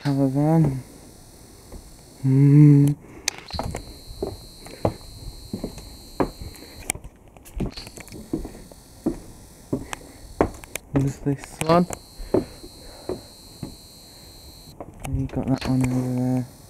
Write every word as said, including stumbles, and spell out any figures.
caravan. Mm. There's this one. And you got that one over there.